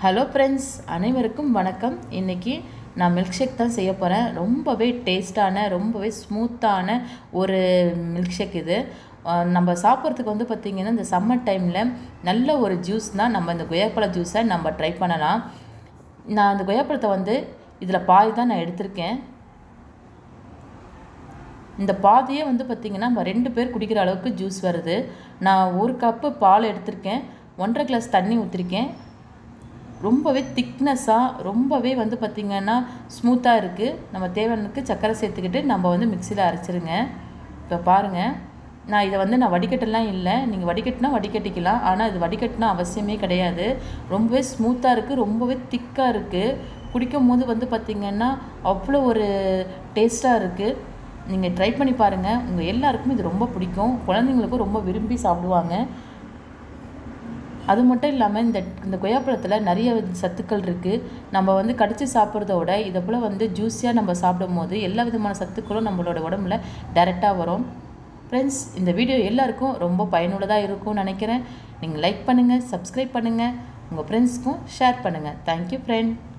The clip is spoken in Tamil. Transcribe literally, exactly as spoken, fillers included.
ஹலோ ஃப்ரெண்ட்ஸ், அனைவருக்கும் வணக்கம். இன்றைக்கி நான் மில்க் ஷேக் தான் செய்ய போகிறேன். ரொம்பவே டேஸ்ட்டான, ரொம்பவே ஸ்மூத்தான ஒரு மில்க் ஷேக் இது. நம்ம சாப்பிட்றதுக்கு வந்து பார்த்திங்கன்னா இந்த சம்மர் டைமில் நல்ல ஒரு ஜூஸ் தான். நம்ம இந்த கொய்யாப்பழ ஜூஸை நம்ம ட்ரை பண்ணலாம். நான் இந்த கொய்யாப்பழத்தை வந்து இதில் பாதி தான் நான் எடுத்திருக்கேன். இந்த பாதியே வந்து பார்த்திங்கன்னா நம்ம ரெண்டு பேர் குடிக்கிற அளவுக்கு ஜூஸ் வருது. நான் ஒரு கப்பு பால் எடுத்திருக்கேன், ஒன்றரை கிளாஸ் தண்ணி ஊற்றிருக்கேன். ரொம்பவே திக்னஸாக, ரொம்பவே வந்து பார்த்திங்கன்னா ஸ்மூத்தாக இருக்குது. நம்ம தேவையானதுக்கு சர்க்கரை சேர்த்துக்கிட்டு நம்ம வந்து மிக்சியில் அரைச்சிருங்க. இப்போ பாருங்கள், நான் இதை வந்து நான் வடிகட்டலாம் இல்லை. நீங்கள் வடிகட்டினா வடிகட்டிக்கலாம், ஆனால் இது வடிகட்டினா அவசியமே கிடையாது. ரொம்பவே ஸ்மூத்தாக இருக்குது, ரொம்பவே திக்காக இருக்குது. குடிக்கும் போது வந்து பார்த்திங்கன்னா அவ்வளோ ஒரு டேஸ்ட்டாக இருக்குது. நீங்கள் ட்ரை பண்ணி பாருங்கள், உங்கள் எல்லாருக்குமே இது ரொம்ப பிடிக்கும். குழந்தைங்களுக்கும் ரொம்ப விரும்பி சாப்பிடுவாங்க. அது மட்டும் இல்லாமல் இந்த இந்த கொய்யாப்பழத்தில் நிறைய சத்துக்கள் இருக்குது. நம்ம வந்து கடித்து சாப்பிட்றத விட இதை போல் வந்து ஜூஸியாக நம்ம சாப்பிடும் போது எல்லா விதமான சத்துக்களும் நம்மளோட உடம்புல டைரெக்டாக வரும். ஃப்ரெண்ட்ஸ், இந்த வீடியோ எல்லாருக்கும் ரொம்ப பயனுள்ளதாக இருக்கும்னு நினைக்கிறேன். நீங்கள் லைக் பண்ணுங்கள், சப்ஸ்கிரைப் பண்ணுங்கள், உங்கள் ஃப்ரெண்ட்ஸ்க்கும் ஷேர் பண்ணுங்கள். Thank you friend.